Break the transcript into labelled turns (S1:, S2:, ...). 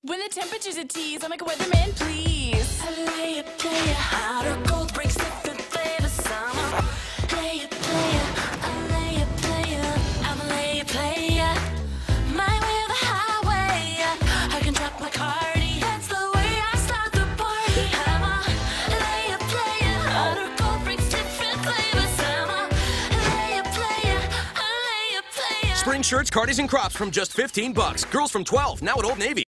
S1: When the temperature's a tease, I'm like a weatherman, please. Play it, hot or cold, breaks different flavors. Summer, play it, I lay it, I'm a lay it, my way or the highway. I can drop my cardi, that's the way I start the party. I'm a lay it, hot or cold, breaks different flavors. Summer, lay it, I lay it,
S2: Spring shirts, cardies, and crops from just $15. Girls from 12, now at Old Navy.